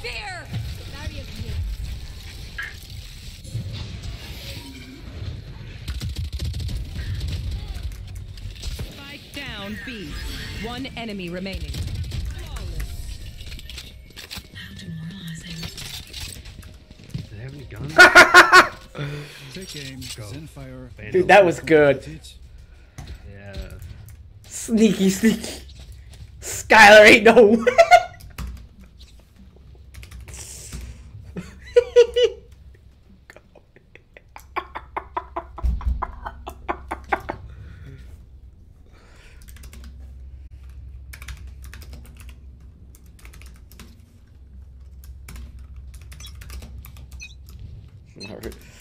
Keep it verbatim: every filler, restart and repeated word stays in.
Fear! Barrier here. Spike down B. One enemy remaining. How demoralizing. Do they have any guns? Take aim, Zenfire. Dude, that was good. Yeah. Sneaky, sneaky. Skylar ain't no. Alright.